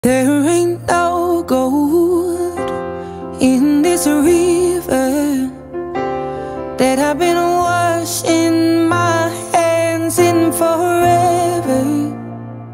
There ain't no gold in this river that I've been washing